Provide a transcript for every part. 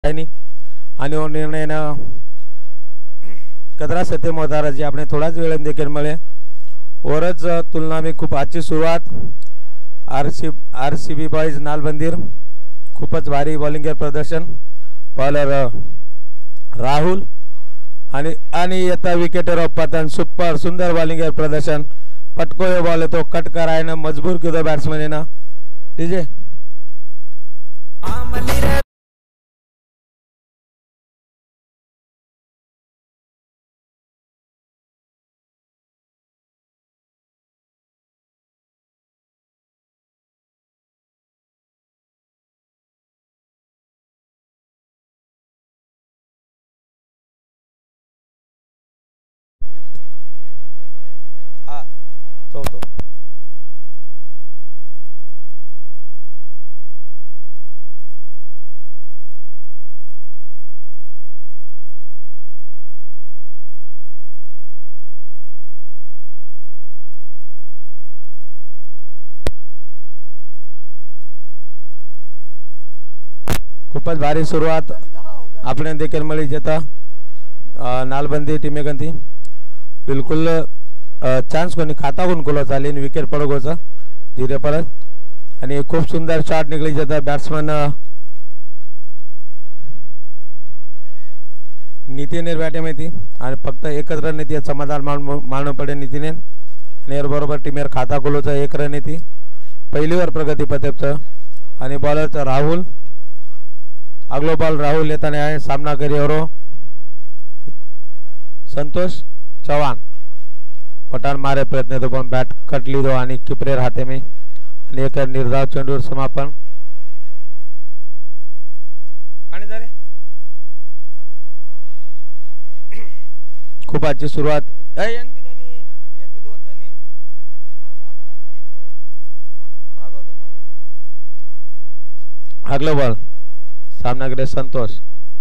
नहीं आणि वो निर्णय ना कदरा सत्य मोताराजी आपने थोडाच वेळ देखील मिळे वरच तुलना में खूप अच्छी सुरुवात आरसीबी बॉयज नालबंदीर खूपच भारी बॉलिंग प्रदर्शन बॉलर राहुल आणि आणि येता विकेटर पतन सुपर सुंदर बॉलिंग प्रदर्शन पटको ये बॉल तो कट करायनं मजबूर केलं बॅट्समॅन ना डीजे हा तो खूपच भारी सुरुवात आपने देखील मिळी जेता नालबंदी टीमे गंती बिल्कुल चान्स कोणी खाता कोण कोलो चालीन विकेट पडगोचा धीरे परत आणि खूप सुंदर शॉट निघली जाता बॅट्समन नितीन बॅटेमध्ये आणि फक्त एकच रन येते समाधान मानणं पडे नितीन आणि बरोबर टीमेर खाता कोलोचा एक रन येते पहिलीवर प्रगती पथकचं आणि बॉलरचा राहुल अगलो बॉल राहुल येताना आहे सामना करियो संतोष चौहान पठान मारे प्रयत्न तो पण बैट कट ली दो आणि किपरेर हाथे में आणि एक निर्धाव चेंडूर समापन पाणी झाले खूप अच्छी सुरुवात अगला बॉल सामना करे संतोष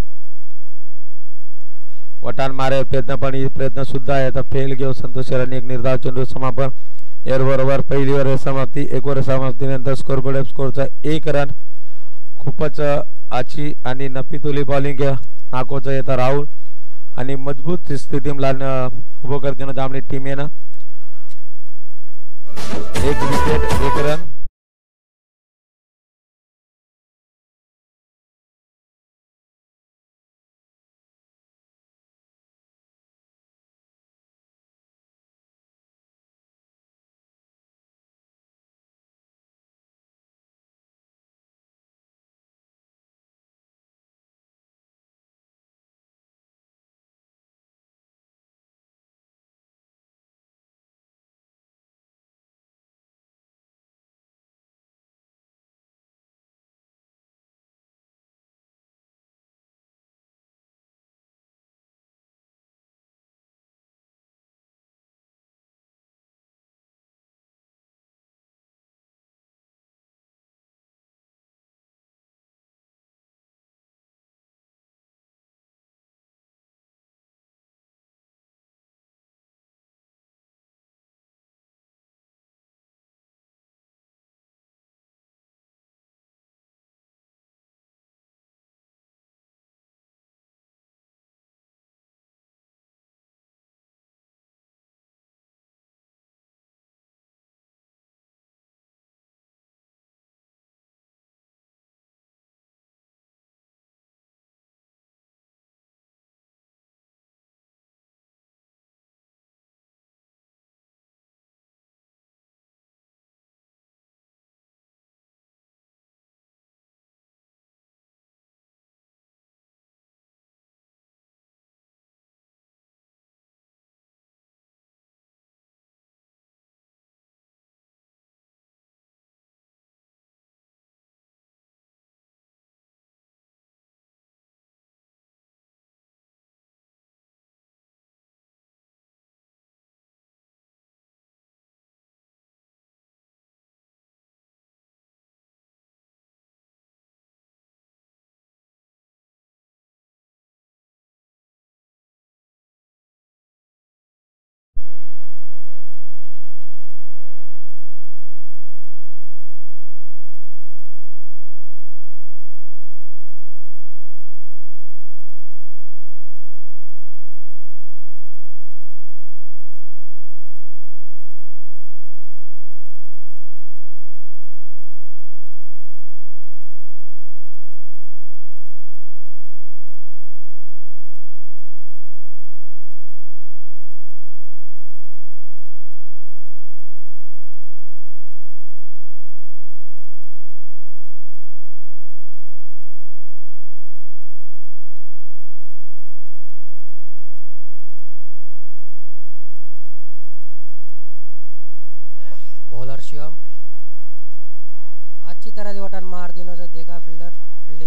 वटान मारे प्रयत्न पण प्रयत्न सुद्धा आहे फेल घेऊ संतोष यांनी एक निर्धाव चेंडू समापन एर बरोबर पहिली ओव्हर समाप्ती एक ओव्हर समाप्तीनंतर स्कोरबोर्ड स्कोरचा एक रन खूपच आची आणि नफीतुली बॉलिंग नाकोचा येता राहुल आणि मजबूत स्थितीत उभं करते जांभळी टीम आहे ना एक विकेट एक रन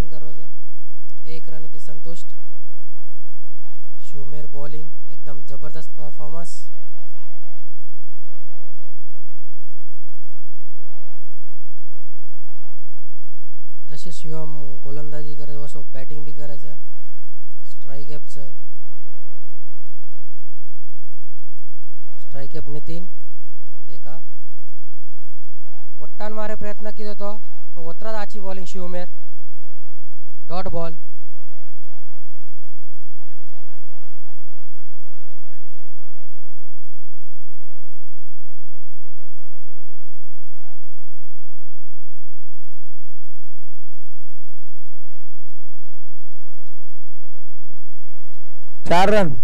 बॉलिंग कर रोजा 1 रन ती संतुष्ट। शुमेर बॉलिंग एकदम जबरदस्त परफॉर्मन्स। जसे शिवम गोलंदाजी करायचं वसो बॅटिंग बी करायचं। स्ट्राइक ॲप नितीन देखा वट्टान मारे प्रयत्न केला तो वत्रात आची बॉलिंग शिवमेर डॉट बॉल। चार रन।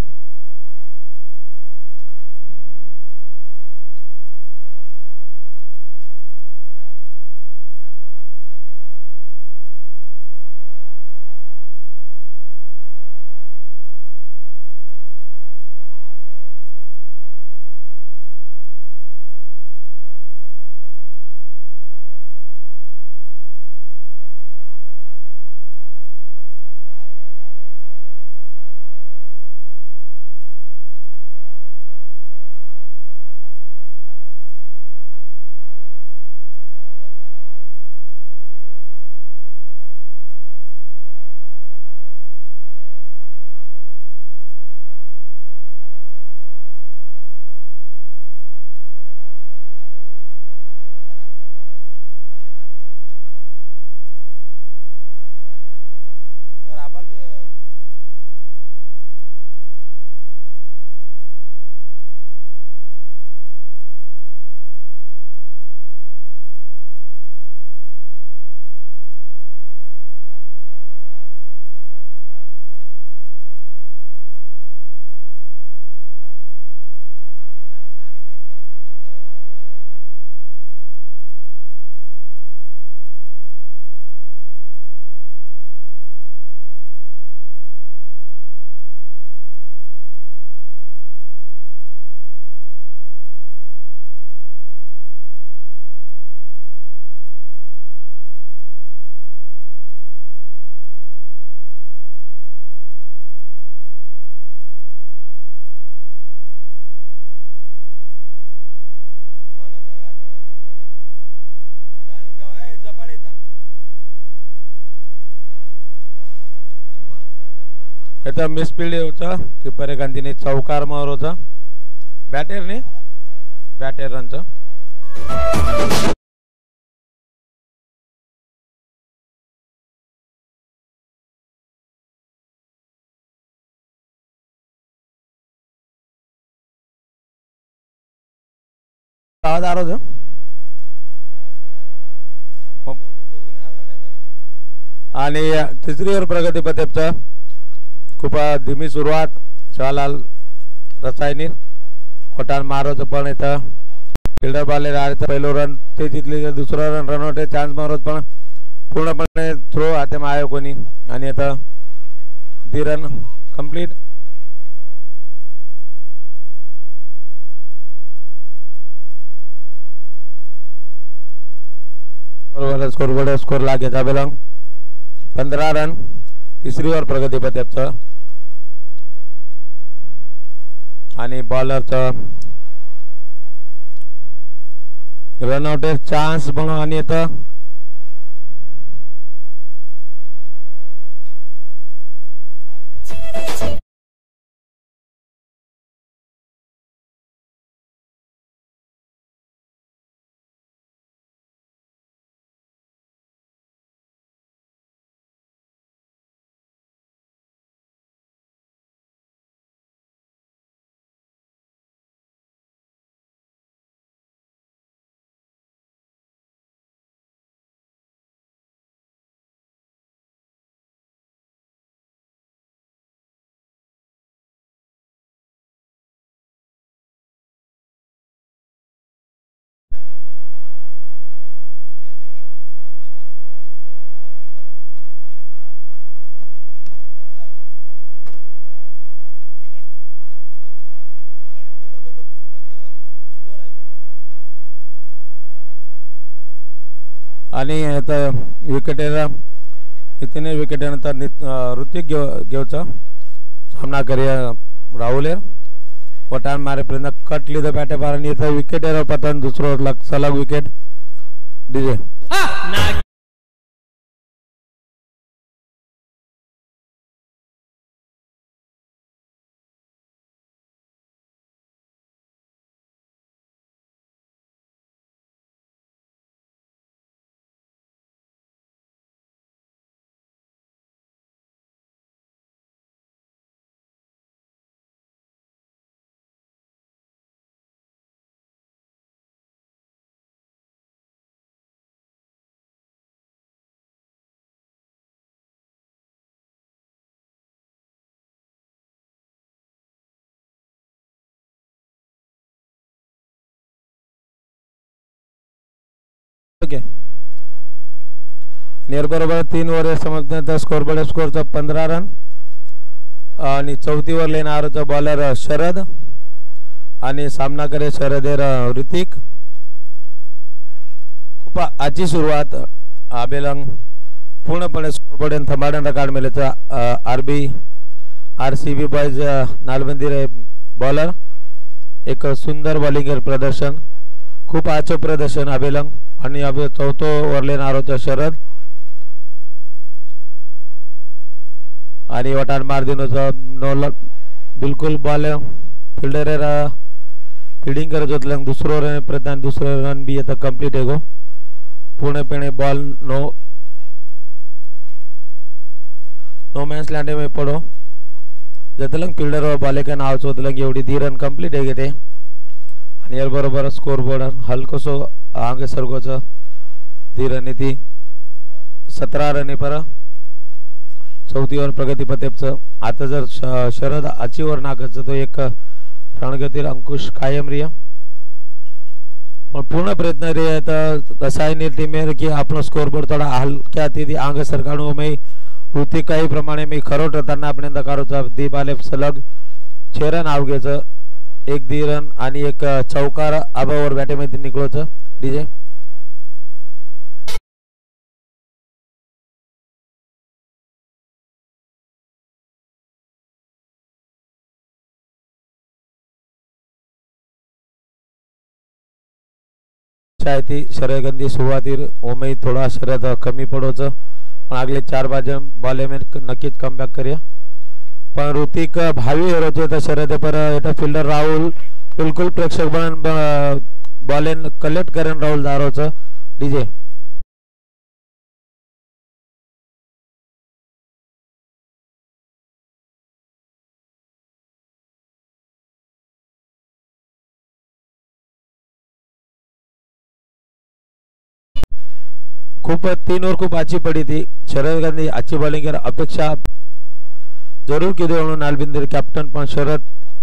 इथं मिसफिल्ड होता कीपर गांधीने चौकार मार होता बॅटरने बॅटर रनचं। आवाज आ रहा आणि तिसरी ओव्हर प्रगती पथकचा खूप धीमी सुरुवात। शिवालाल रसायनी होटान मारोच पण इथं फिल्डर बाले राहायचं पहिलो रन ते जिंकले दुसरा रन रनआउट चान्स मारत पण पूर्णपणे थ्रो हाते आयो कोणी आणि आता 3 रन कंप्लीट। स्कोर लागे जाबेलंग 15 रन तिसरी ओव्हर प्रगती पथकचं आणि बॉलरचं रनआउट चान्स म्हणून आणि आता आणि आता विकेट नितीन विकेट नंतर ऋतिक घेवचा सामना करूया राहुल वटान मारे पर्यंत कट लीधो बॅटे बार आणि इथं विकेट पतन दुसरो सलग विकेट डीजे ओके नियर बरोबर 3 ओव्हर समाप्तीनंतर स्कोरबोर्ड स्कोरचा 15 रन आणि चौथीवर लेणारचा बॉलर शरद आणि सामना करे शरदेर ऋतिक खूप आजची सुरुवात आबेलंग पूर्णपणे स्कोरबोर्ड थंबाडन कार्ड मेलेचा आरसीबी बॉयज नालबंदी बॉलर एक सुंदर बॉलिंग प्रदर्शन खूप आचो प्रदर्शन आबेलंग आणि अब चौथो वरले नारोचा शरद आणि वटान मार दिनोचा नो बिलकुल बॉल फिल्डर फील्डिंग करत होतलं दुसरो रन प्रधान दुसरो रन भी आता कंप्लीट है गो पूर्णपणे बॉल नो मैच लैंड में पड़ो जतलंग फिल्डर बॉले का नाव चोतलंग एवढी 3 रन कंप्लीट है गे आणि यार बरोबर स्कोर बोर्ड हलकोसो आगे सरगोच 3 रन थी 17 रन पर चौथी ओव्हर प्रगती पतेपच आता जर शरद आची ओव्हर नाकच तो एक रणगतीर अंकुश कायम रिया पण पूर्ण प्रयत्न रे तर तसाही टीमेर की आपला स्कोर बोर्ड थोड़ा हलक्या थी आंग सरकाणु में ऋतिक काही प्रमाणे मी खरोट त्यांना आपण दकारोचा दीपाले सलग 6 रन आवगेच एक 2 रन आणि एक चौकार आबावर बॅटेमध्ये निकळोच डीजे शायती शरदगंदी सुरुवातीर ओमेई थोड़ा शरद कमी पडोच पण अगले 4 बॉले में नक्कीच कमबॅक करूया पण ऋतिक भावी हेरोचे तर शरद पर एटा फील्डर राहुल बिल्कुल प्रेक्षक बनन बॉलेन कलेक्ट करन राहुल दारोच डीजे खूप 3 ओव्हर खूप अच्छी पड़ी थी शरद गांधी अच्छी बॉलिंग अपेक्षा जरूर की म्हणून नालबिंदर कैप्टन पण शरद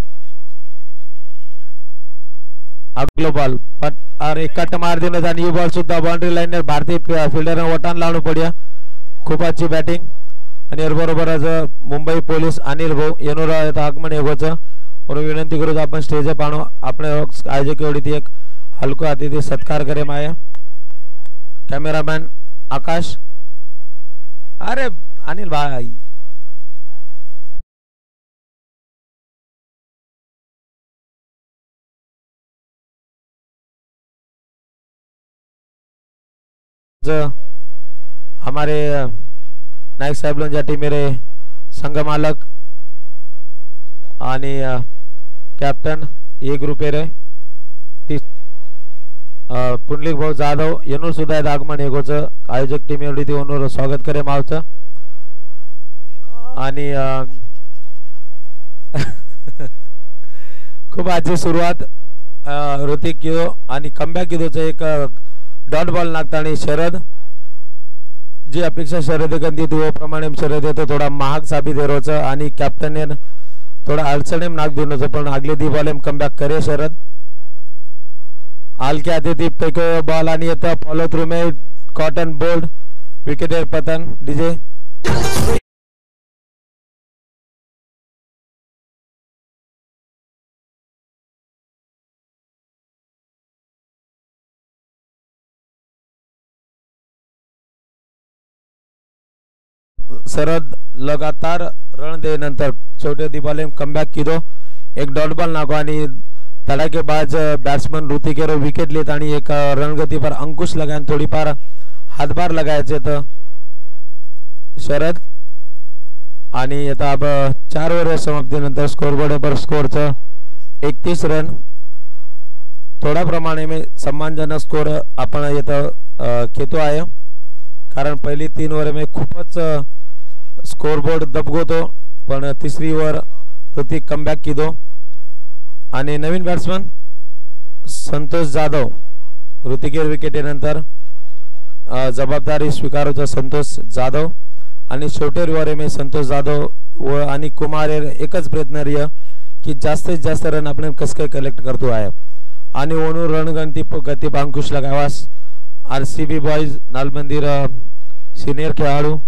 अगलो बॉल पण अरे कट मार दिनोच आणि ही बॉल सुद्धा बाउंड्री लाईनर भारतीय फिल्डर वटान लावणं पड्या खूप अच्छी बॅटिंग आणि याबरोबर आज मुंबई पोलीस अनिल भाऊ येनोरा आगमन येगोच म्हणून विनंती करू आपण स्टेज पाणो आपण आयोजक एवढी ती एक हलको अतिथी सत्कार करे माया कैमरामैन आकाश अरे अनिल भाई हमारे नायक साहेब लोंजाटी मेरे संघ मालक आणि कैप्टन ए ग्रुप रे पुंडलिक भाऊ जाधव येनूर सुद्धा आगमन एगोच आयोजक टीम एवढी ती ओनूर स्वागत करे मावच आणि खूप आजची सुरुवात ऋतिक किदो आणि कमबॅक किदोच एक डॉट बॉल नागतानी शरद जी अपेक्षा शरद गंदी थी प्रमाणे शरद येतो थोड़ा महाग साबित हेरोच आणि कॅप्टन थोड़ा अडचणीम नाग दिनोच पण अगले दी बॉल कमबॅक करे शरद आल के आते थी पेको बॉल आणि येता फॉलो थ्रू में कॉटन बोल्ड विकेट पतन डीजे शरद लगातार रन दे नंतर शेवटी दिबाले कमबॅक किदो एक डॉट बॉल नाको आणि धडाकेबाज बॅट्समन ऋतिकेरो विकेट लेत आणि एक रणगती पर अंकुश लगान थोडीफार हातभार लगायचे तर शरद आणि आता अब 4 ओव्हर समाप्तीनंतर स्कोरबोर्ड पर स्कोरचं 31 रन थोड्या प्रमाणे में सम्मानजनक स्कोर आपण येतं घेतो आहे कारण पहिली 3 ओव्हर में खूपच स्कोरबोर्ड दबगोतो पण तिसरी ओव्हर ऋतिक कमबॅक किदो आणि नवीन बॅट्समन संतोष जाधव ऋतिकेर विकेटीनंतर जबाबदारी स्वीकारायचा संतोष जाधव आणि शेवटी ओव्हर में संतोष जाधव व आणि कुमार एकच प्रयत्न रिय की जास्तीत जास्त रन आपण कस काय कलेक्ट करतो आहे आणि ओनू रणगंती गती अंकुश लगावास आरसीबी बॉयज नालमंदिर सिनियर खेळाडू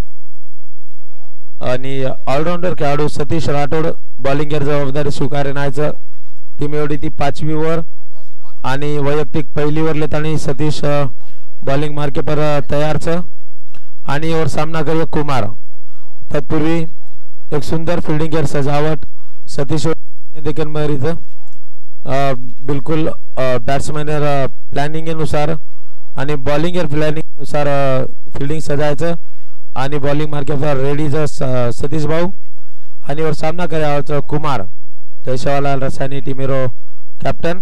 आणि ऑलराउंडर खेळाडू सतीश राठोड बॉलिंग जबाबदारी स्वीकारण्याचं टीम एवढी ती 5वी ओव्हर आणि वैयक्तिक पहिली ओव्हर लेतानी सतीश बॉलिंग मार्के पर तयारच आणि और सामना करिए कुमार तत्पूर्वी एक सुंदर फील्डिंग केर सजावट सतीश देखील मरीच बिल्कुल बॅट्समॅन प्लॅनिंग नुसार आणि बॉलिंग प्लॅनिंग नुसार फील्डिंग सजायचं आणि बॉलिंग मार्के पर रेडी सतीश भाऊ आणि और सामना करायचं कुमार जयशवालाल रसायनी टीमेरो कॅप्टन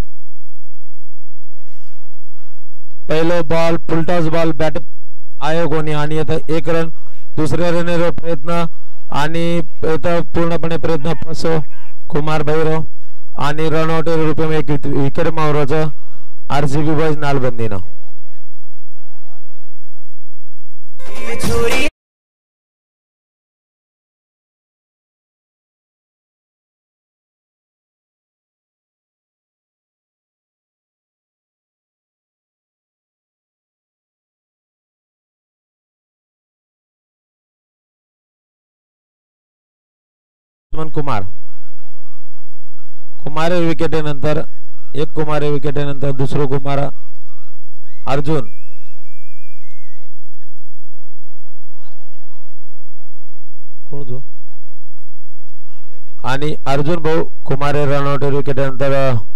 पहिलो बॉल फुलटॉस बॉल बॅट आयोगोनी आणि आता 1 रन दुसऱ्या रनेरो प्रयत्न आणि पूर्णपणे प्रयत्न फसो कुमार भैरव आणि रन आउट रूपे में एक विकेट मावरोचं आरसीबी बॉयज नालबंदीनं कुमार कुमार विकेटीनंतर एक कुमार विकेटीनंतर दुसरो कुमार अर्जुन कोण जो आणि अर्जुन भाऊ कुमार रनआउट विकेटीनंतर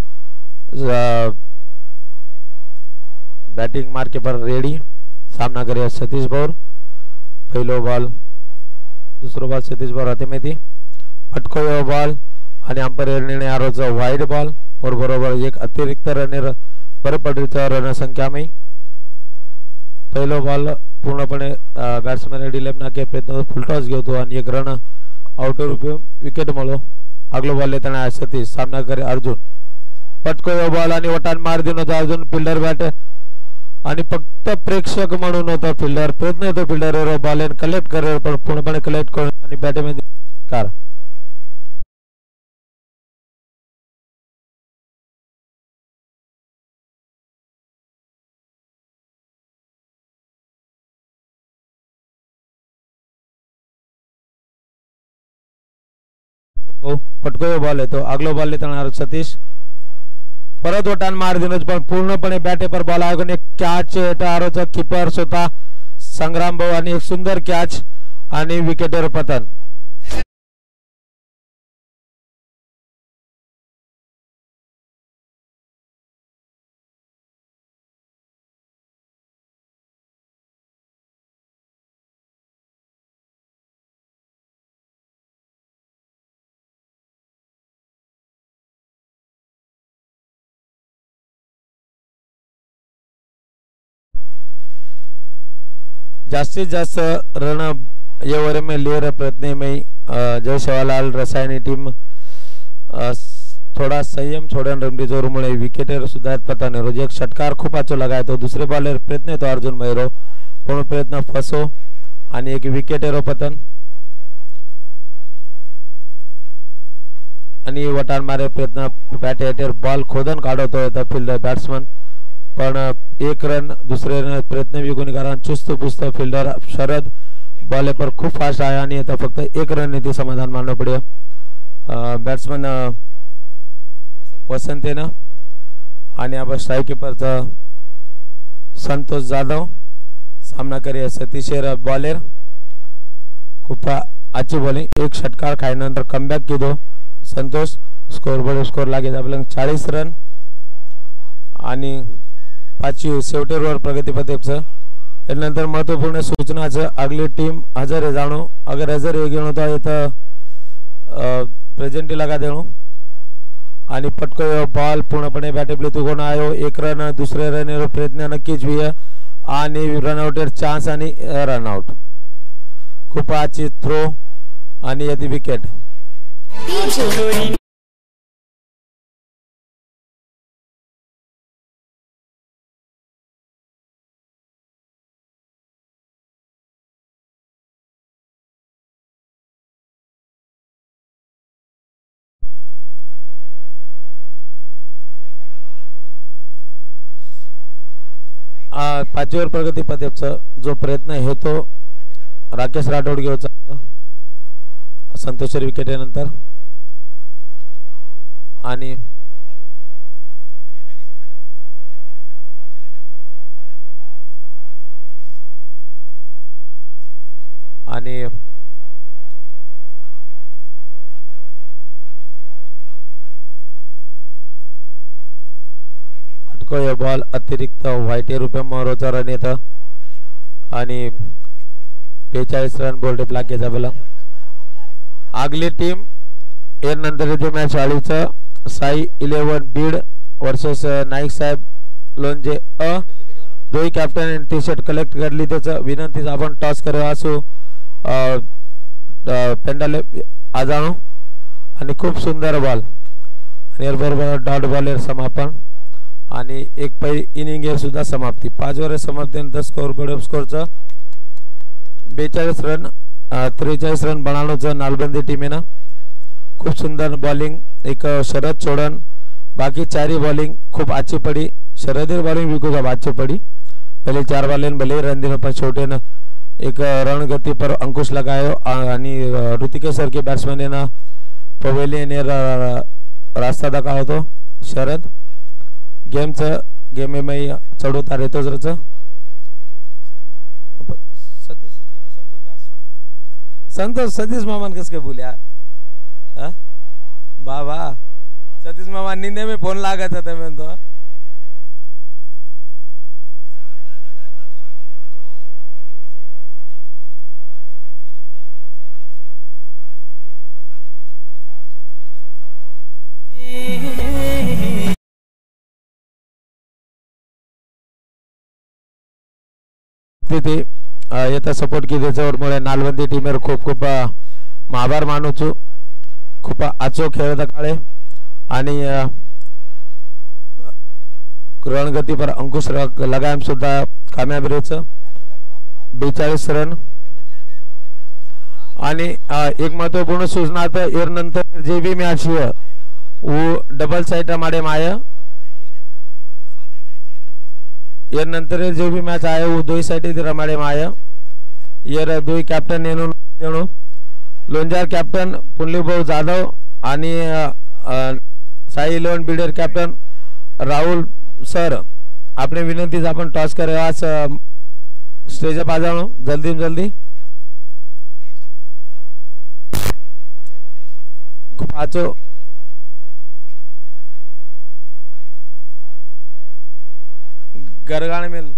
बैटिंग मार्के पर रेडी सामना करे सतीश भाऊ पहिलो बॉल दुसरो बॉल सतीश भाऊ हाते में थी फटको बॉल आणि अंपायर निर्णय आरोचा वाइड बॉल और बरोबर एक अतिरिक्त रनेर बरपडीचा रन संख्या में पहिलो बॉल पूर्णपणे बॅट्समॅन डिलेप नाके प्रयत्न फुलटॉस घेतो आणि एक रन आउट रूपे विकेट मळो अगलो बॉल लेताना सतीश सामना करे अर्जुन फटको बॉल आणि वटान मार दिन होता अर्जुन फिल्डर बॅट आणि फक्त प्रेक्षक म्हणून होता फिल्डर प्रयत्न होतो फिल्डर बॉल कलेक्ट करे पण पूर्णपणे कलेक्ट करून आणि बॅटमध्ये कार फटको बॉल येतो अगलो बॉल लेताना सतीश परत वटान मार दिनच पण पूर्णपणे बॅटे पर बॉल आगून एक कॅच आरोचा कीपर स्वतः संग्राम भाऊ आणि एक सुंदर कॅच आणि विकेटर पतन जास्तीत जास्त रन ये ओवर में ले रहे प्रयत्न में जय शवालाल रसायनी टीम थोड़ा संयम छोड़न रमडी जोर मुळे विकेटर सुद्धा पताने रोज एक षटकार खूप आचो लगाय तो दुसरे बॉलर प्रयत्न तो अर्जुन मैरो पण प्रयत्न फसो आणि एक विकेटर पतन आणि वटान मारे प्रयत्न बॅटेटर बॉल खोदन काढतो तो फील्डर बॅट्समन पण एक रन दुसरे रन प्रयत्न विकून कारण चुस्त पुस्त फील्डर शरद बॉल पर खूप फास्ट आहे आणि आता फक्त 1 रन ने समाधान मानना पड़े बॅट्समन वसंतेना आणि अब स्ट्राइक कीपरचा संतोष जाधव सामना करे सतीश बॉलर खूप अच्छी बॉलिंग, एक षटकार खाल्यानंतर कमबॅक केलो संतोष. स्कोर लागे आपल्याला 40 रन आणि 5 शेवटेवर प्रगतीपथेचं. यानंतर महत्वपूर्ण सूचनाचं अगली टीम हजर है जाणू, अगर हजर है घेऊन होता इथं प्रेझेंटी लगा देणू. आणि पटको बॉल पूर्णपणे बॅटेबली तुगून आयो. 1 रन, दुसरे रन प्रयत्न नक्कीच भी आणि रनआउट चान्स आणि रनआउट. खूप अच्छी थ्रो आणि यदि विकेट. पाचवीवर प्रगती पथेचा जो प्रयत्न आहे तो राकेश राठोड घेऊचा संतोषर विकेट नंतर. आणि आणि अटको बॉल अतिरिक्त व्हाईट रुपये मोरोचा रन येतं आणि 42 रन बोल्ड प्लाग घ्यायचा बोला. अगली टीम यानंतर मॅच आलीचं साई 11 बीड वर्सेस नाईक साहेब लोणजे अ. दोन्ही कॅप्टन टी शर्ट कलेक्ट करली त्याचं विनंती आपण टॉस करावा असो पेंडाले आजाणू. आणि खूप सुंदर बॉल आणि बरोबर डॉट बॉल समापन आणि एक पहिली इनिंग सुद्धा समाप्ती. 5 ओव्हर समाप्तीनंतर स्कोरचं 42 रन 43 रन बनावचं नालबंदी टीमेनं. खूप सुंदर बॉलिंग, एक शरद चोडन, बाकी 4 बॉलिंग खूप अच्छी पड़ी. शरद बॉलिंग भी खूब अच्छी पड़ी. पहले 4 बॉल भले रन दिनों पर छोटे न एक रणगति पर अंकुश लगायो आणि ऋतिकेश सर के बैट्समैन ने पवेली ने रास्ता दाखवा तो शरद गेम में चढवता येतोच रच. संतोष सतीश मामान कस काय बोल्या बाबा सतीश मामा नींदे में फोन लागत था मैं तो. येता सपोर्ट की त्याच्यामुळे नालबंदी टीमेर खूप खूप आभार मानूचू. खूप आचो खेळता काळे आणि रणगती पर अंकुश लगाम सुद्धा कामयाब रेच 42 रन. आणि एक महत्वपूर्ण सूचना तर नंतर जे भी मॅच वो डबल साइड माडे माय ये नंतर जो भी मैच आया वो 2 साइड रमाड़े में आया. ये 2 कैप्टन लोंजार कैप्टन पुनलीभाऊ जाधव आणि Sai 11 builder captain Rahul sir आपने विनंती आपण टॉस करे आज स्टेज पर आ जाओ जल्दी जल्दी. खूप आचो गरगाण में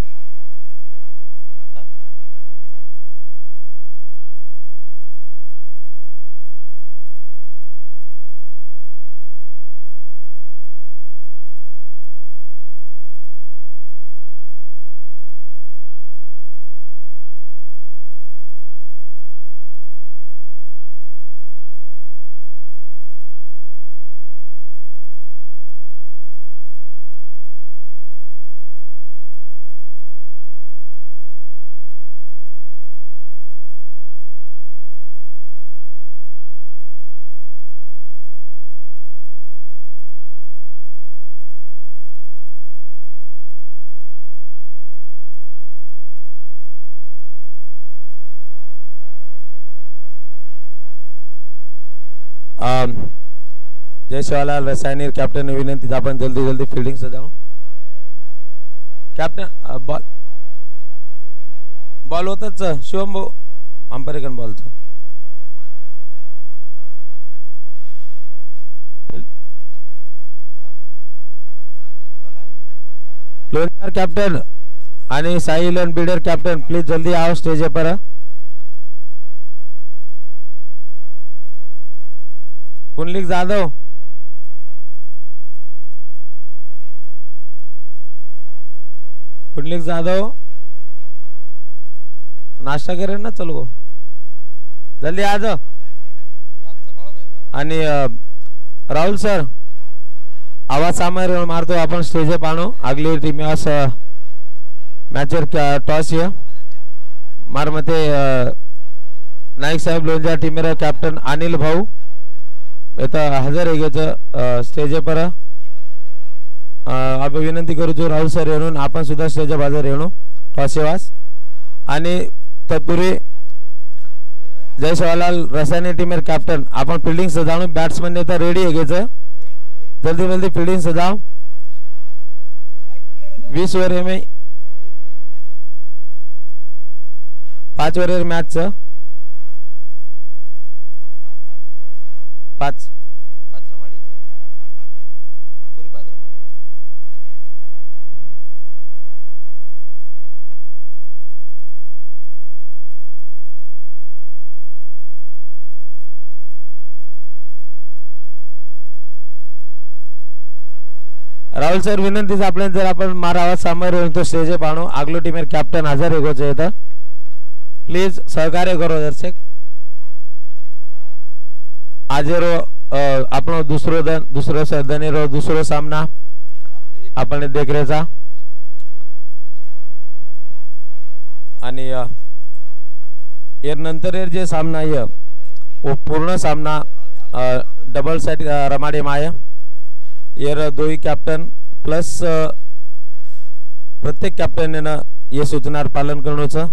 जय शिवालाल रसायनी कैप्टन ने विनंती आपण जल्दी जल्दी फील्डिंग से जाओ. कैप्टन बॉल होताच शिवम भाऊ अंपायरकडून बॉलचं लोणीकर कैप्टन आणि साहिल एंड बिडर कैप्टन प्लीज जल्दी आओ स्टेज पर। पुंडलिक जाधव, पुंडलिक जाधव नाश्ता करें ना, चलो जल्दी आ जाओ। आणि राहुल सर आवाज सामोर मारतो आपण स्टेज पाहणो अगली टीम मॅचर टॉस ये मार मते नाईक साहेब लोंजा टीमेर कैप्टन अनिल भाऊ इथं हजर आहे स्टेज पर। आपण विनंती करू जो राहुल सर येऊन आपण सुद्धा स्टेज बाजूवर येणो टॉस वास। आणि तत्पूर्वी जय सेवालाल रसायने टीमेर कैप्टन अपन फील्डिंग सजावून बैट्समैन ने तो रेडी है जल्दी जल्दी फील्डिंग सजाओ 20 ओवर में 5 ओवर मैच 5 रमाड़ी पूरी 5 रमाड़ी। राहुल सर विनंती आपण जर आपण मारा आवाज सामोर येऊन तो स्टेज पाहणो आगलो टीमेर कैप्टन हजर एगोचे येता प्लीज सहकार्य करो दर्शक। आज आपण दुसरो सामना आपण देख रेचा आणि एर नंतर एर जे सामना आहे वो पूर्ण सामना डबल सेट रमाडे माया एर दोई कैप्टन प्लस प्रत्येक कैप्टन ने ये सूचनार पालन करण्याचं।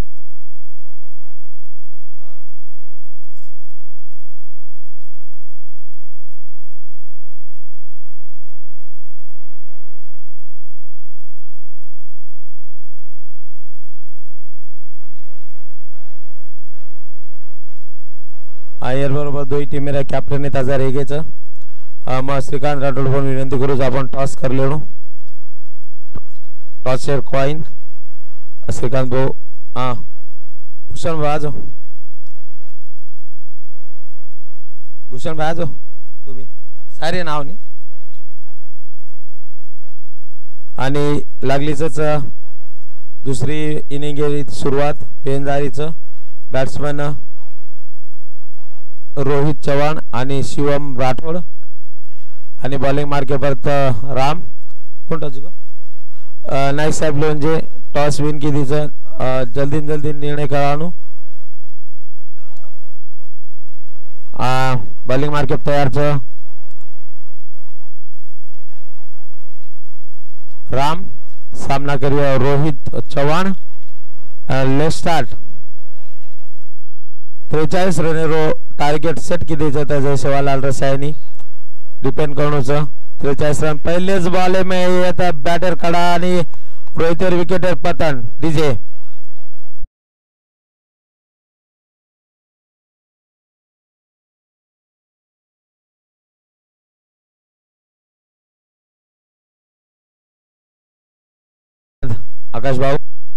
एर बरोबर दोई टीमेर कैप्टन ने ताजा रेगेचं मग श्रीकांत राठोड पण विनंती करू आपण टॉस कर लेणो टॉस शेयर कॉइन श्रीकांत भाऊ हाँ भूषण भाई आ जाओ भूषण भाई आ जाओ तू भी सारे नाव नहीं आणि लागलीच दुसरी इनिंग सुरुवात बेंजारीचं बॅट्समन रोहित चव्हाण आणि शिवम राठोड आणि बॉलिंग मार्के पर राम कोण टच को नाईक साहेब लोंजे टॉस विन की जल्दी जल्दी निर्णय करानो बॉलिंग मार्के तैयार राम सामना करियो Rohit Chavan let start 43 run target set की जय सेवालाल रसायनी डिपेंड करो 43 रन पहले बॉल में ये था बैटर खड़ा आणि रोहित विकेटर पतन डीजे आकाश भाऊ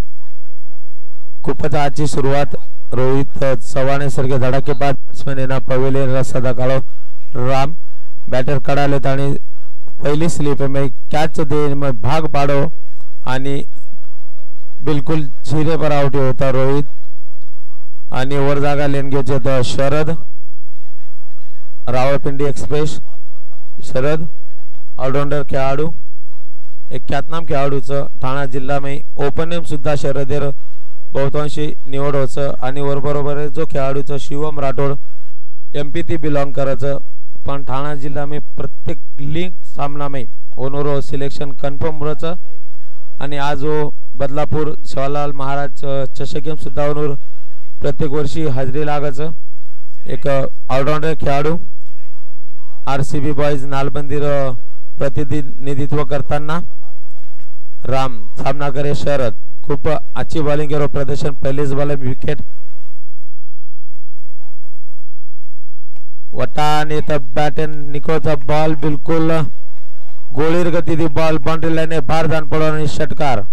खूपच आजची सुरुवात रोहित चव्हाण सारखे धडाकेबाज बॅट्समॅन यांना पवेलियन रस्ता काढो राम बैटर कड़ा लेता पहली स्लिप में कैच दे में भाग पाड़ो आणि बिल्कुल झीरे पर आउट होता रोहित आणि वर जागा लेन घ्यायचे तर शरद रावळपिंडी एक्सप्रेस शरद ऑलराउंडर खेळाडू एक ख्यातनाम खेळाडूचं ठाणा जिल्हा में ओपन नेम सुद्धा शरदेर बहुतांशी निवड होचं आणि वर बरोबर जो खेळाडूचं शिवम राठोड एमपीटी बिलोंग करायचं पण ठाणा जिला में प्रत्येक लीग सामना में ओनोरो सिलेक्शन कन्फर्म रहता आणि आज वो बदलापूर सेवालाल महाराज चषक गेम सुद्धा ओनोर प्रत्येक वर्षी हाजरी लागायचं एक ऑलराउंडर खेळाडू आरसीबी बॉयज नालबंदीर प्रतिनिधित्व करताना राम सामना करे शरद खूप अच्छी बॉलिंग करो प्रदर्शन पहलेच बॉल में विकेट वटाने तब बैटन निकोता बॉल बिल्कुल गोळीर गती दी बॉल बाउंड्री लाइन बाहर जान पड़ो आणि षटकार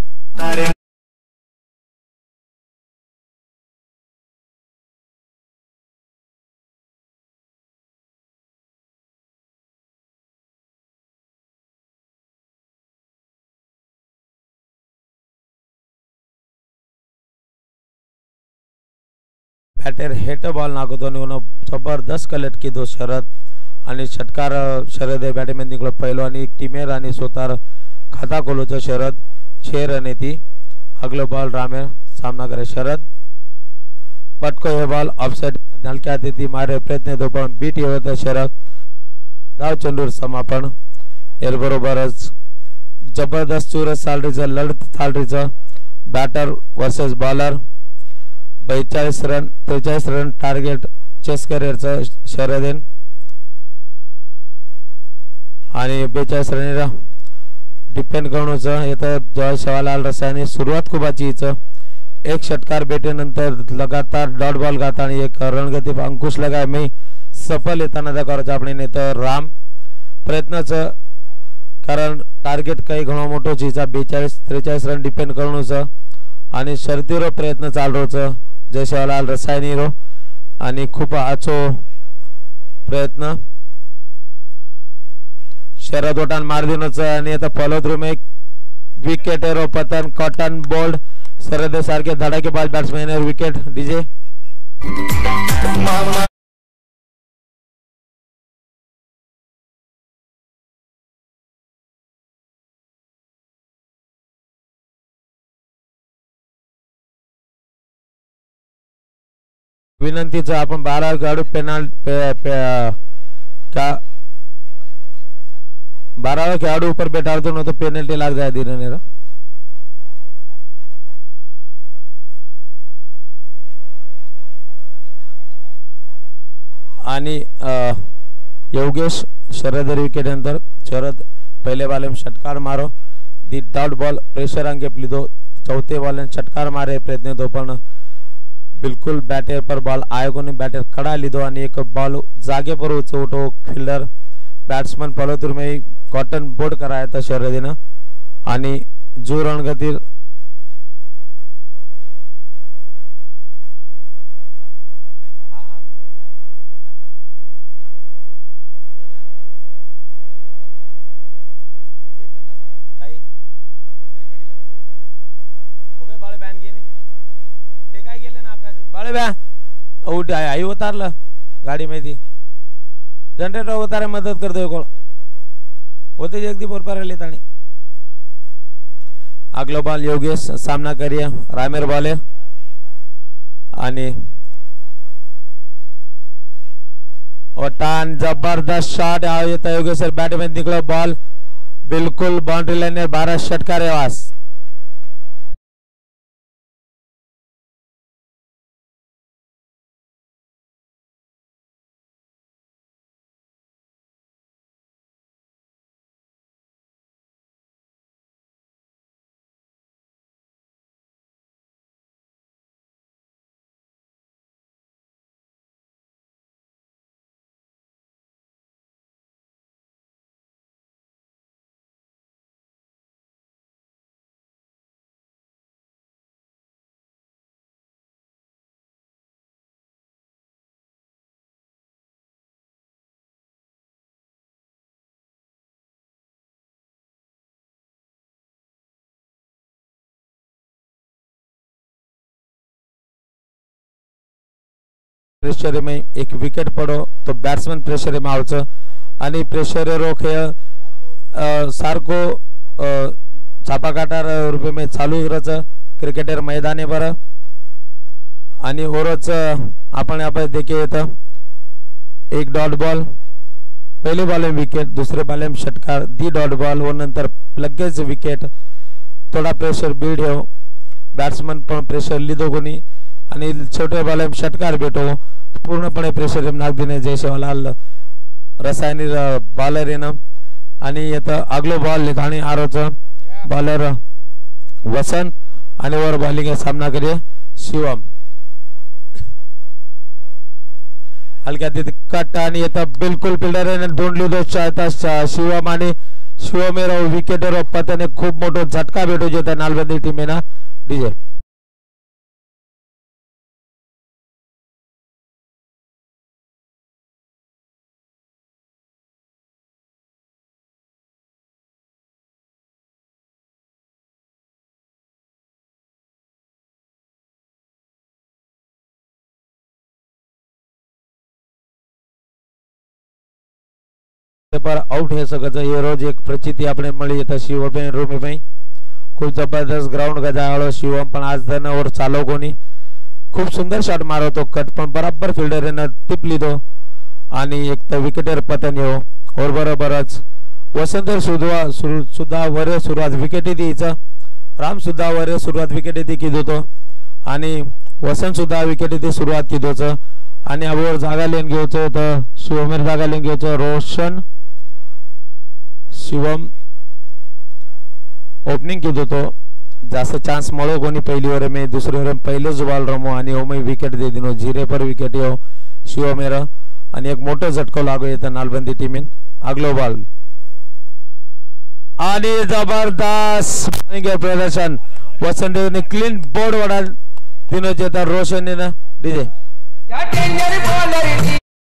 बैटर हेट बॉल नाकुतो जबरदस्त कलेक्ट की दो शरद आणि षटकार शरद बॅटमॅन निघलो पहिलो आणि टीमेर आणि स्वतः खाता खोलोचं शरद 6 रन येती अगलो बॉल रामेर सामना करे शरद पटको हे बॉल ऑफसाइड हलक्या देती मारे प्रयत्न तो पण बीट येवत शरद धाव चेंडूर समापन याबरोबरच जबरदस्त चुरस चालरीचं लढत चालरीचं batter versus bowler 42 run 43 run target chase करिअरचं शरदेन आणि 42 रनीला डिपेंड करूनचं येतं जॉय शवालाल रसायनी सुरुवात खूप अच्छीचं एक षटकार भेटेनंतर लगातार डॉट बॉल घात आणि एक रणगती अंकुश लगाय मी सफल येताना त्या करायचं आपण नेतं राम प्रयत्नाचं कारण टार्गेट काही घणो मोठो चीचा 42-43 रन डिपेंड करूनचं आणि शर्तीरो प्रयत्न चालरोचं जय शवालाल रसायनी रो आणि खूप आचो प्रयत्न शरद ओटान मार दिनोच आणि आता फॉलो थ्रू में विकेट एरो पतन कॉटन बोल्ड शरद सारखे धडाके बाज बॅट्समॅन विकेट डीजे विनंतीचं आपण 12 खेळाडू क्या 12 खेळाडू ऊपर बैठाडतो न तो पेनल्टी लाग जाए धीरे धीरे आणि योगेश शरद विकेट नंतर शरद पहले वाले में षटकार मारो दी डॉट बॉल प्रेशर अंगे लीधो चौथे वाले षटकार मारे प्रयत्न तो पण बिल्कुल बैटर पर बॉल आयोगों ने बैटर कड़ा लीधो आणि एक बॉल जागे पर उठो फील्डर बैट्समैन फॉलोथ्रू में कॉटन बोर्ड कराया था शरदीनं आणि जो रणगती उठ आई उतारलं गाडी माहिती जनरेटर उतारे मदत करतोय कोण होते जगदी बरोबर लेतानी अगला बॉल योगेश सामना करिए रामेर बॉलर आणि ओटान जबरदस्त शॉट येता योगेश बैटमैन निकलो बॉल बिल्कुल बाउंड्री लाइन 12 षटकार वास प्रेशर में एक विकेट पड़ो तो बैट्समैन प्रेशर में आवचं आणि प्रेशर रोख सारको छापा काटार रुपये में चालू रच क्रिकेटर मैदाने बर आणि ओरच आपण यहाँ पर देखिए तो एक डॉट बॉल पहले बॉल में विकेट दूसरे बॉल में षटकार दी डॉट बॉल व नंतर लगेच विकेट थोड़ा प्रेशर बिल्ड हो बैट्समैन पण प्रेशर लीधो कोणी आणि छोटे बॉल में षटकार भेटो पूर्णपणे प्रेशर नाग देणे जयशवालाल रसायनी बॉलर येणं आणि येतं अगलो बॉल लेत आणि आरोचं बॉलर वसंत आणि वर बॉलिंग सामना करिए शिवम हलक्या तिथे कट आणि येतं बिल्कुल फिल्डर ढूंढ लीधो शिवम आणि शिवमेर विकेटर पतने खूप मोठो झटका भेटू जो नालबंदी टीमेना डीजे पर आउट है सकत ये रोज एक प्रचिति આપણે મળી હતા શિવભાઈ રૂમીભાઈ ખૂબ જબરદસ્ત ગ્રાઉન્ડ ગજાવાળો શિવમ પણ આજ ધન ઓર ચાલકોની ખૂબ સુંદર શોટ મારો તો કટ પણ બરાબર ફિલ્ડર એને ટીપ લીધો आणि एक तर विकेटर पतन्यो और बरोबरच वसंत सुद्धा वर सुरुवात विकेट द्यायचा राम सुद्धा वर सुरुवात विकेट दी किदो तो आणि वसंत सुद्धा विकेट दी सुरुवात किदोच आणि अवर जागा लेन घेवचो तर शिवमेर जागा लेन घेवचो रोशन शिवम ओपनिंग किदो तो जास्त चान्स मळो कोणी पहिली ओवर में दुसरी ओवर में पहिलेच बॉल रमो आणि ओमे विकेट दे दिनो जीरे पर विकेट यो शिवमेर आणि एक मोठो झटको लागो येता नालबंदी टीमीन आगलो बॉल आणि जबरदस्त प्रदर्शन वसंत ने क्लीन बोर्ड वडा दिनो जेता रोशन ने डीजे या डेंजर बॉलर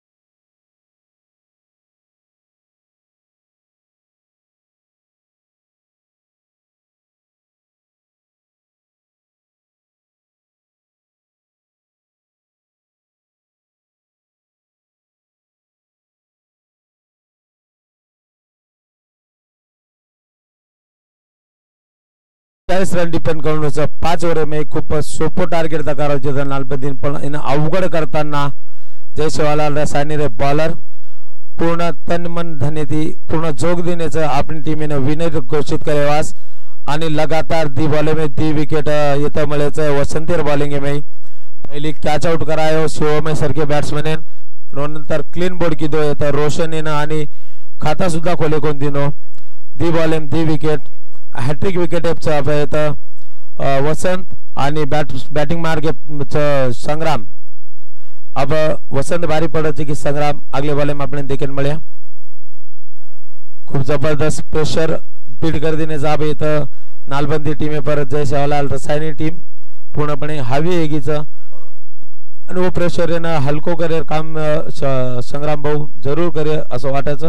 रन डिपेंड करून 5 ओव्हर में खूप सोपो टार्गेट करायचे तर नालबंदीन पण इन अवघड करताना जयशिवालाल रसायनी रे बॉलर पूर्ण तन मन धनेती पूर्ण जोग देण्याचं आपली टीमेने विनर घोषित करेवास आणि लगातार दी बॉल में दी विकेट येता मळेचं वसंतीर बॉलिंग में पहिली कॅच आउट करायो शिवमे सारखे बॅट्समॅन नंतर क्लीन बोर्ड किदो येता रोशन आणि खाता सुद्धा खोले कोण दिनो दी बॉल में दी विकेट हॅट्रिक विकेट येता वसंत आणि बैटिंग मार्ग संग्राम अब वसंत भारी पड़े कि संग्राम अगले बॉल में अपने देखे मिले खूब जबरदस्त प्रेशर बीट कर देने जाब येत नालबंदी टीमे पर जय शिवलाल रसायनी टीम पूर्णपणे हावी येगीच आणि वो प्रेशर ने हलको करे काम संग्राम भाऊ जरूर करे असं वाटायचं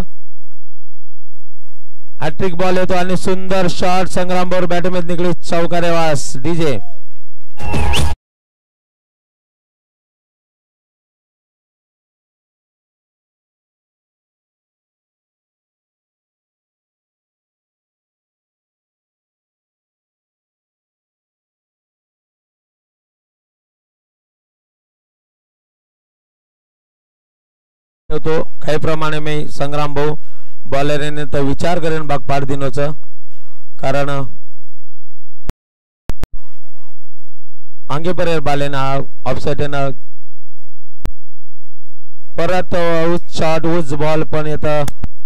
हॅट्रिक बॉल येतो आणि सुंदर शॉट संग्राम भाऊ बॅट मध्ये निकली चौकारे वास डीजे तो काही प्रमाणे में संग्राम भाऊ बॉलर ने तो विचार करेन भाग पाड दिनोच कारण आगे पर बालेना ऑफसाइड ना परत उस शॉट उस बॉल पण येता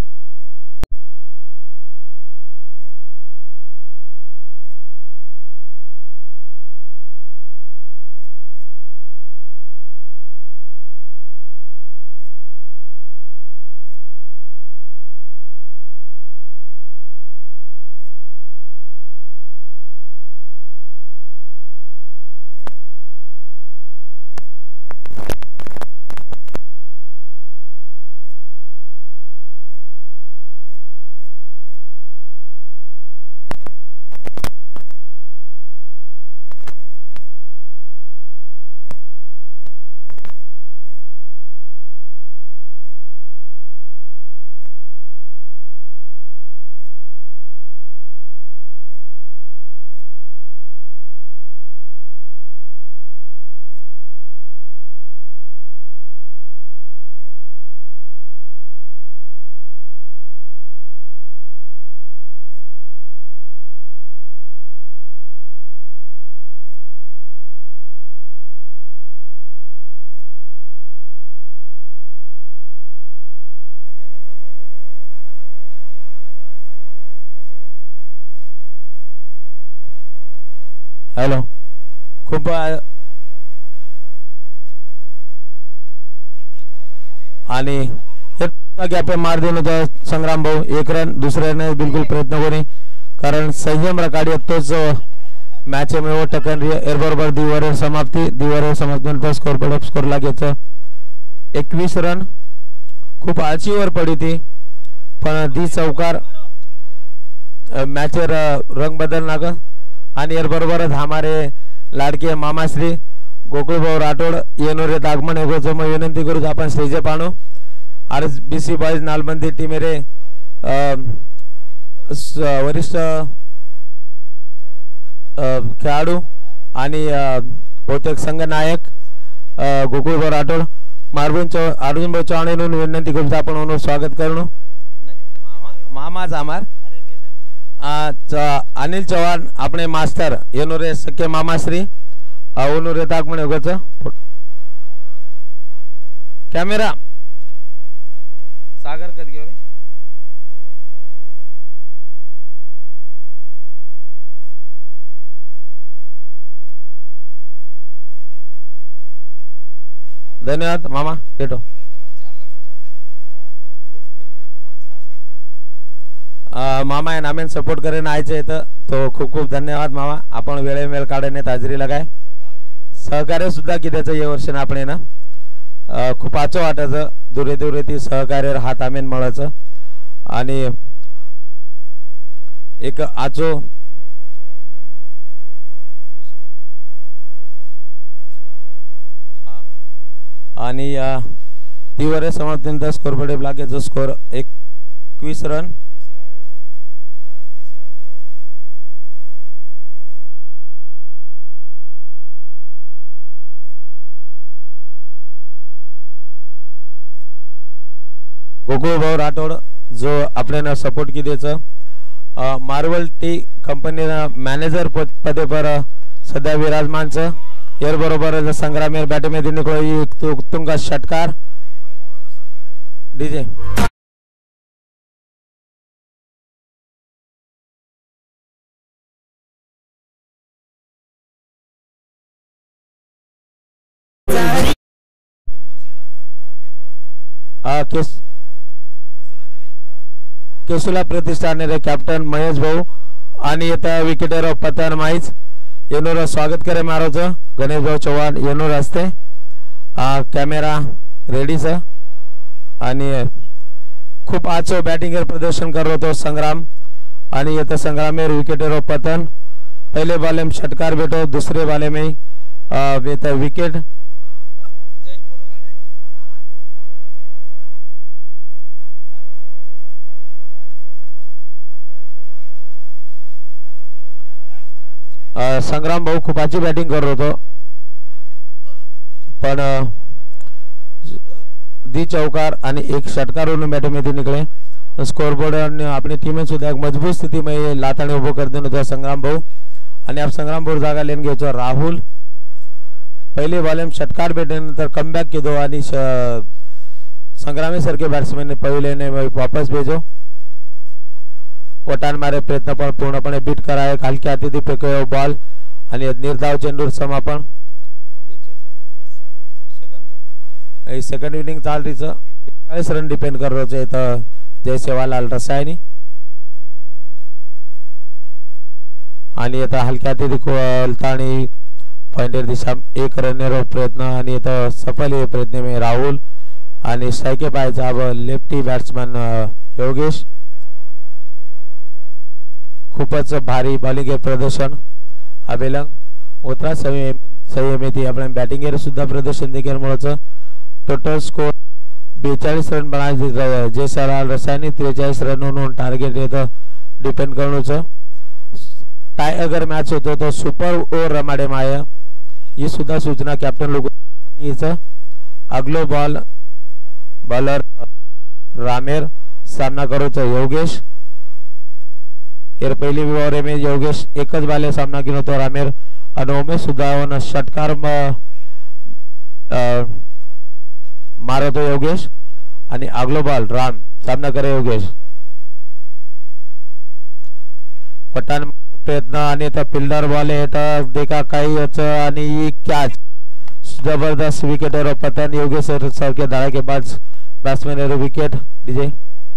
हेलो खूब आणि गॅपे मार देऊन होता संग्राम भाऊ 1 रन दुसऱ्याने बिलकुल प्रयत्न कोणी कारण संयम रकाडी तोच मॅच में टकन एर बरोबर दिवारे समाप्तीनंतर स्कोर लागेचं 21 रन खूप आची ओव्हर पडी ती पण दी चौकार मॅच रंग बदलना का आणि एर बरोबरच हमारे लाडके मामाश्री गोकुळभाऊ राठोड येनोरे आगमन होगोचं मग विनंती करू आपण स्टेजे पाहणो RBC बॉयज नालबंदी टीम रे वरिष्ठ खेळाडू आणि बहुतेक संघ नायक गोकुळभाऊ राठोड अर्जुन भाऊ चव्हाण यांनी विनंती करू आपण स्वागत करणं मामाच आमार अनिल चव्हाण अपने मास्टर येनोरे सख्य मामाश्री ओनोरे आगमन होगोचं कॅमेरा सागर कद घेऊ रे धन्यवाद मामा भेटो मामा या नामेन सपोर्ट करेन आयचे तो खूप खूप धन्यवाद मामा आपण वेळ काढण्यात हाजरी लगाय सहकार्य सुद्धा कित्याचं या वर्षी आपण ना खूप आचो वाटायचं दुरे ती सहकार्य हात आमेन मळाचं आणि एक आचो आणि तीवर समाप्तीनंतर स्कोर पडे लागेचं स्कोर 21 रन गोकुळभाऊ राठोड जो आपल्याला सपोर्ट की द्यायचं मार्वल टी कंपनी मॅनेजर पदे पर सध्या विराजमान एर बरोबर संग्राम एर बॅटिंग मध्ये निकळो उत्तुंग षटकार डीजे केसुला प्रतिष्ठान रे कॅप्टन महेश भाऊ आणि येता विकेटर पतन माईच येनोर स्वागत करे मारोच गणेश भाऊ चव्हाण येनोर असते कॅमेरा रेडी सर आणि खूप आचो बॅटिंग प्रदर्शन कर तो संग्राम आणि येता संग्राम विकेटर पतन पहले बाले में षटकार बेटो दूसरे बाले में विकेट संग्राम भाऊ खूप अच्छी बॅटिंग कर होतो पण दी चौकार आणि एक षटकारून बॅटिंग मध्ये निकले स्कोर बोर्ड अपनी टीम सुद्धा एक मजबूत स्थिति में लाताने उभो कर देनो तो संग्राम भाऊ आणि आप संग्राम भाऊ जागा लेन घ्यायचो राहुल पहले बॉल में षटकार भेटल्यानंतर कमबॅक केदो आणि संग्रामी सारखे बॅट्समॅन पहिले ने वापस भेजो वटान मारे प्रयत्न पण पूर्णपणे बीट कराय हलक्या हाती फेकायो बॉल आणि निर्धाव चेंडूर समापन सेकंड इनिंग चाल रही 40 रन डिपेंड कर रहे थे तो जय सेवालाल रसायनी आणि आता हलक्या हाती कोलतानी पॉइंटर दिशा 1 रन प्रयत्न आणि आता सफल ये प्रयत्न में राहुल आणि स्ट्राइके पायचा अब लेफ्टी बैट्समैन योगेश खूपच भारी बॉलिंग प्रदर्शन अबेलंग उतरा संयमिती आपण बॅटिंग सुद्धा प्रदर्शन देखील मिळाचं टोटल स्कोर 42 रन बनाए जय सलाल रसायनी 43 रन टार्गेट येतं डिपेंड करणं टाय अगर मैच होतो तो सुपर ओवर रमाडे माया ये सुद्धा सूचना कैप्टन लोग अगलो बॉलर रामेर सामना करो तो योगेश एर पहली ओवर में योगेश एकच बाले सामना केलो तो रामेर आणि उमेश सुद्धा षटकार मारो तो योगेश आणि अगलो बॉल राम सामना करे योगेश पठाण प्रयत्न आणि फिल्डर बॉल येता देखा काही आणि कॅच जबरदस्त विकेटर पतन योगेश सारखे धाड़ा के बाद बैट्समैन एरो विकेट डीजे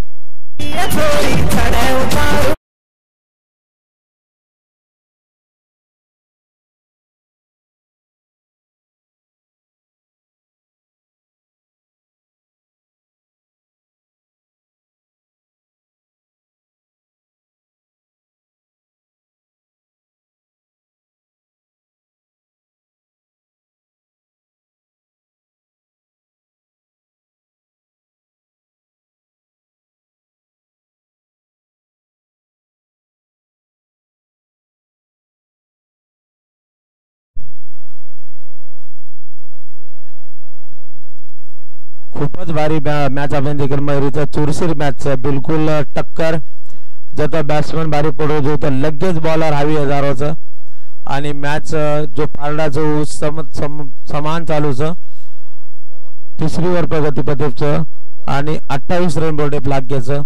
खूपच भारी मॅच आपण देखील मयुरीचा चुरशीर मॅच बिलकुल टक्कर जर बॅट्समन भारी पडू तर लगेच बॉलर हवी हजारोचं आणि मॅच जो पारडाचं समान चालूच तिसरी वर प्रगती प्रदीपचं आणि 28 रन बोर्डेप लागेचं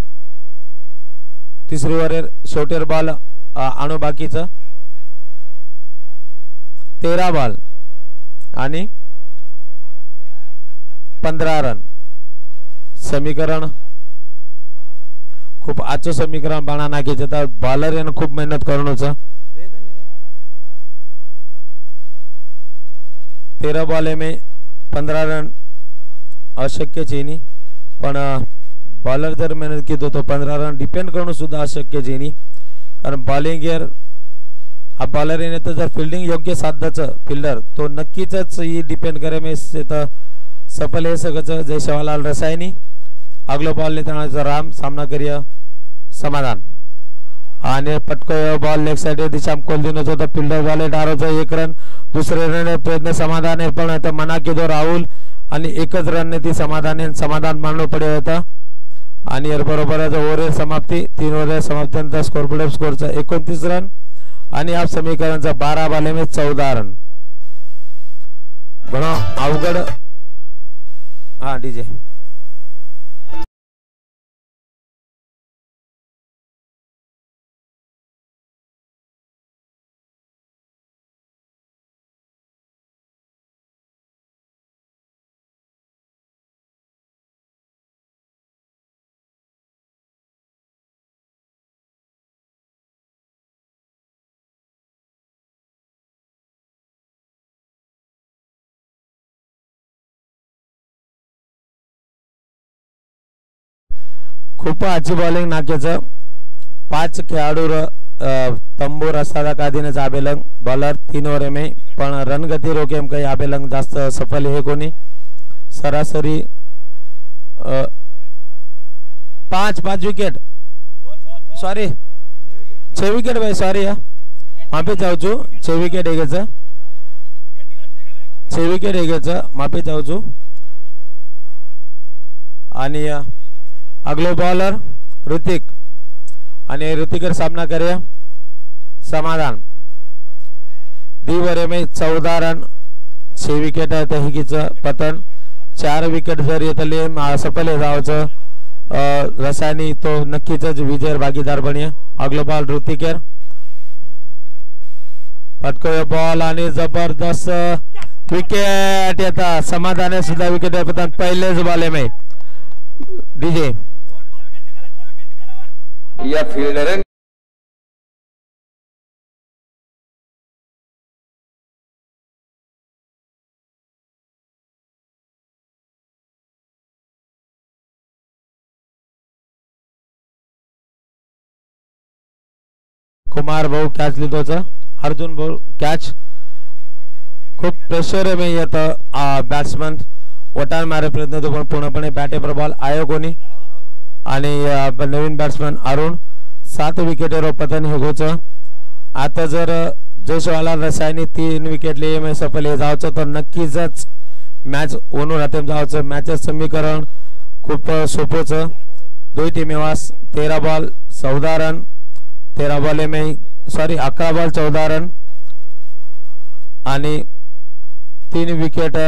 तिसरी वर शेवटेर बॉल आणू बाकीचं 13 बॉल आणि 15 रन समीकरण खूप आजचं समीकरण बाणा नाकीचं तर बॉलर यानं खूप मेहनत करून होतं 13 बॉल में 15 रन अशक्य चेनी पण बॉलर जर मेहनत की तो 15 रन डिपेंड करणं सुद्धा अशक्य चेनी कारण बॉलिंग गिअर हा बॉलर येणे तर जर फील्डिंग योग्य साधाचं फिल्डर तो नक्कीच ही डिपेंड करे में सफल है सकत जय सेवालाल रसायनी अगलो बॉल ने तणाचा राम सामना करिया समाधान आणि पटको बॉल लेग साइड दिशाम खोल दिनो तो फिल्डर बॉल डारोचा 1 रन दुसरे रन प्रयत्न समाधान है पण आता मना केदो राहुल आणि एकच रन ने ती समाधान मानलो पडे होता आणि यार बरोबरच ओव्हर समाप्ती 3 ओव्हर समाप्तीनंतर स्कोरचा 29 रन आणि या समीकरणचा 12 बॉल में 14 रन बड़ा अवघड हाँ डीजे खूप अच्छी बॉलिंग नाक्याचं 5 खेळाडू तंबू रस्ता कादीने आबेलंग बॉलर 3 ओव्हर में पण रन गती रोकेम काही आबेलंग जास्त सफल है कोणी सरासरी 5 विकेट सॉरी 6 विकेट भाई सॉरी या माफी चाहूँ 6 विकेट है 6 विकेट है माफी चाहूँ आणि अगलो बॉलर ऋतिक आणि ऋतिकर सामना करे समाधान दिवरे में 14 रन 6 विकेट है तहकीचं पतन 4 विकेट जर येतले सफल है जावचं रसायनी तो नक्कीच विजय भागीदार बनिया अगलो बॉल ऋतिकर पटको बॉल आणि जबरदस्त विकेट येता समाधान सुद्धा विकेट पतन पहिलेच बॉल में डीजे या फील्डर कुमार भाऊ कॅच लिहितोच अर्जुन भाऊ कॅच खूप प्रेशर में येतं बॅट्समन वटार मारे प्रयत्न तो पण पूर्णपणे बॅटेपर बॉल आयो कोणी आणि नवीन बॅट्समन अरुण 7 विकेटवर पतन हेगोच आता जर जयशवाला रसायनी 3 विकेट लिए में सफल हे जावचं तर नक्कीच मॅच ओनू राहते जावचं मॅचचं समीकरण खूप सोपंच दोन टीमेवास 13 बॉल 14 रन 13 बॉल में सॉरी 11 बॉल 14 रन आणि 3 विकेट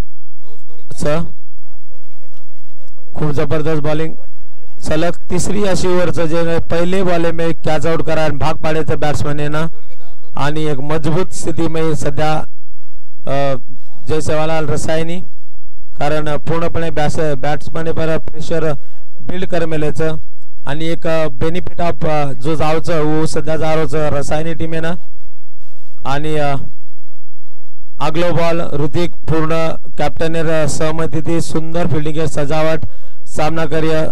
खूप जबरदस्त बॉलिंग सलग तिसरी अशी ओव्हरचं जे पहिले बॉल में कॅच आउट करा भाग पाडायचं बॅट्समन येणं आणि एक मजबूत स्थिती में सध्या जय सेवालाल रसायनी कारण पूर्णपणे बॅट्समॅन पर प्रेशर बिल्ड करमेलेचं आणि एक बेनिफिट ऑफ जो जावचं वो सध्या जारोचं रसायनी टीमेनं आणि आगलो बॉल ऋतिक पूर्ण कॅप्टनेर सहमती थी सुंदर फील्डिंग के सजावट सामना करिए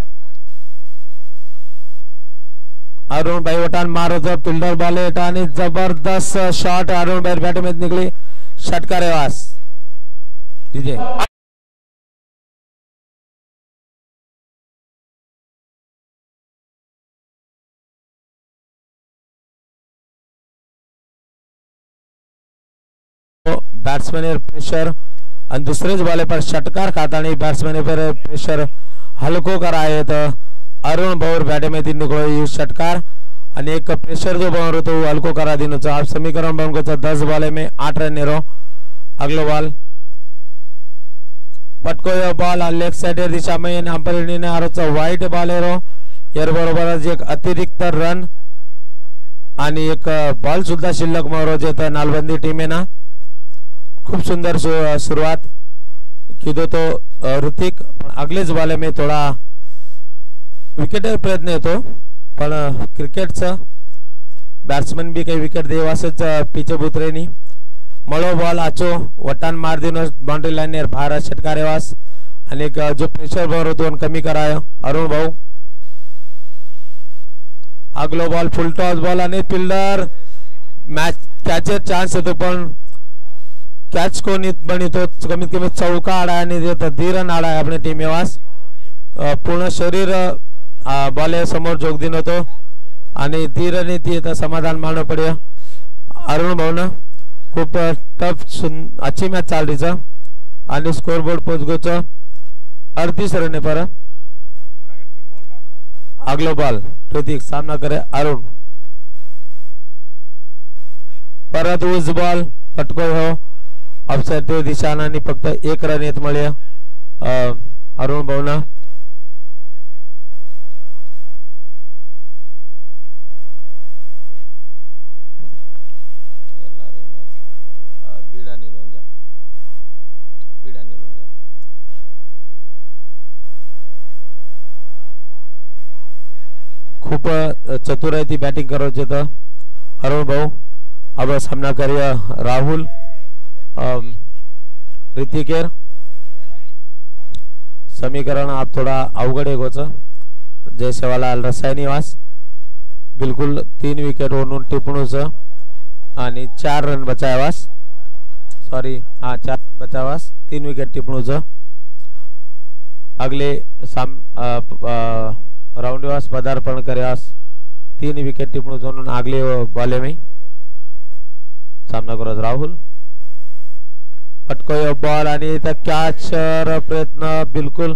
अरुण भाई वटान मारो तो फील्डर बॉल एटानी जबरदस्त शॉट अरुण भाई बैट में निकली षटकार वास दीजिए बैट्समैन प्रेशर आणि दुसरेच बॉल पर षटकार खातानी बैट्समैन पर प्रेशर हल्को कराए तो अरुण भाऊर बैट में दिन निकलो षटकार आणि एक प्रेशर जो बॉल तो हल्को करा दिन आप समीकरण बन को 10 बॉल में 8 रन नेरो अगलो बॉल पटको बॉल लेग साइड दिशा में अंपायर ने आरोचा वाईट बॉल एरो यार बरोबर एक अतिरिक्त रन आणि एक बॉल सुद्धा शिल्लक मारो जे नालबंदी टीमेना खूब सुंदर शुरुआत की दो तो ऋतिक अगलेच बॉल में थोड़ा विकेट प्रयत्न येतो पण क्रिकेटचं बॅट्समन भी काही विकेट देवासच पिचे बुतरेनी मळो बॉल आचो वटान मार दिनो बाउंड्री लाइन नेर बाहर षटकार वास आणि एक जो प्रेशर बॉल होतो कमी करायो अरुण भाऊ अगलो बॉल फुल टॉस बॉल आणि फिल्डर मॅच कॅचर चान्स येतो पण कैच को बनितो कमीत कमी चौका आड़ा आणि धीरन आड़ा है अपने टीम वास पूर्ण शरीर बॉल समोर जोग दिन होतो आणि धीरने ती समाधान मानना पड़े अरुण भाऊन खूप टफ अच्छी मैच चाल रही आणि स्कोर बोर्ड पोचगोच 38 रन पर अगलो बॉल ऋतिक सामना करे अरुण परत उस बॉल पटको हो अपसाइड दिशाना फक्त 1 रन येत मळे अरुण भाऊना खूप चतुराई थी बैटिंग करो तो अरुण भाऊ अब सामना करिए राहुल ऋतिकेर समीकरण आप थोड़ा अवघड है गोच जैसे वाला रसायनी वास बिल्कुल 3 विकेट ओनून टिपणूच आणि 4 रन बचावास सॉरी हाँ 4 रन बचावास 3 विकेट टिपणूच अगले राउंड वास पदार्पण करयास 3 विकेट टिपणूच ओनून अगले बॉले में सामना करो राहुल पटको बॉल आणि कॅच प्रयत्न बिल्कुल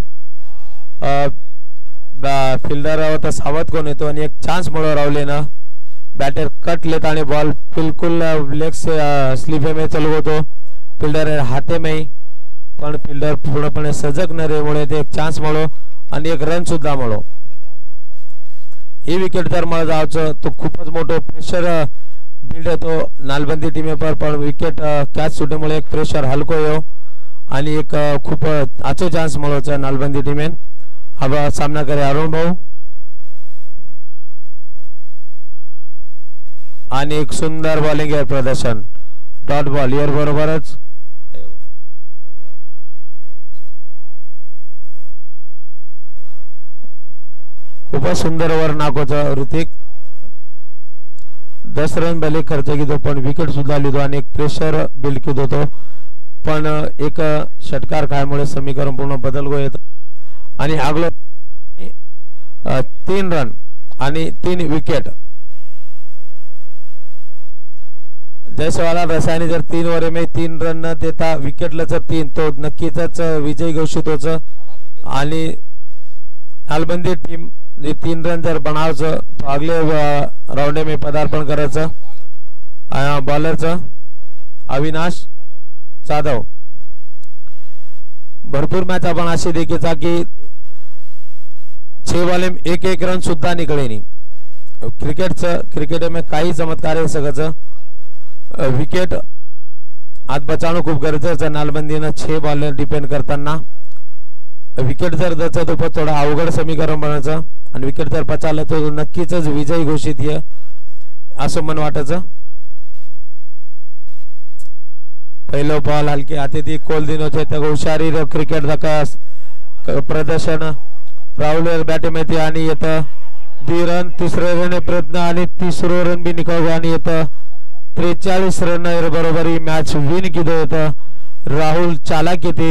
फिल्डर होता सावध कोण येतो आणि एक चान्स मिळो रावले ना बैटर कट लेता आणि बॉल बिल्कुल लेग से स्लीपे में चलू होतो फिल्डर हाथे में पण फिल्डर पूर्णपणे सजग न रेमुळे ते एक चान्स मिळो आणि एक रन सुद्धा मिळो ही विकेट जर मला जावचं तो खूपच मोठो प्रेशर बिल्ड तो नालबंदी टीमे पर विकेट कैच सुटल्यामुळे एक प्रेशर हलको यो आणि एक खूप आचो चान्स मिळवचा नालबंदी टीमेन अब सामना करे अरुण भाऊ आणि एक सुंदर बॉलिंग प्रदर्शन डॉट बॉल यार बरोबरच खूप सुंदर ओव्हर नाकोचा ऋतिक 10 रन भले खर्च किदो पण विकेट सुद्धा लिदो आणि एक प्रेशर बिल्ड किदो तो पण एक षटकार खायमुळे समीकरण पूर्ण बदल गो येतो आणि आगलो 3 रन आणि 3 विकेट जैसे वाला रसायनी जर 3 ओव्हर में 3 रन न देता विकेट लच 3 तो नक्कीच विजय घोषित होच आणि नालबंदी टीम 3 रन जर बनावचं तो अगले राउंड में पदार्पण करायचं बॉलरचं अविनाश जाधव भरपूर मैच आपण अशी देखीचा की 6 बॉल में 1-1 रन सुद्धा निकले नहीं क्रिकेट में काही चमत्कार है सगळं विकेट आज बचावणं खूप गरजेचं नालबंदीनं 6 बॉल डिपेंड करताना विकेट जर जायचं तर थोडं अवघड समीकरण बनायचं आणि विकेट जर पचावलं तर नक्कीच विजयी घोषित आहे असं मन वाटायचं. पहिलो बॉल हलके हाती कोल दिनोचे त्या हुशारी क्रिकेट प्रदर्शन राहुल बॅटिंग मध्ये आणि येतं 2 रन. तिसरे रन प्रयत्न आणि तिसरो रन बी निकाल आणि येतं 43 रन बरोबर ही मॅच विन किती येतं. राहुल चालाक येते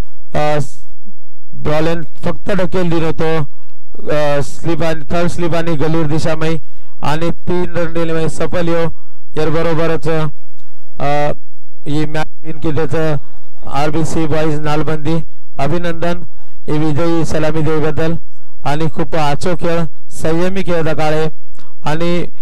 बॉल फक्त ढकेल दिन होतो स्लिप आणि थर्ड स्लिप आणि गलीर दिशामय आणि 3 रन दिले सफल यो यार बरोबरच ही मॅच विन केल्याचं आरबीसी बॉईज नालबंदी अभिनंदन हे विजयी सलामी देईबद्दल आणि खूप आचो खेळ संयमी खेळ काळे आणि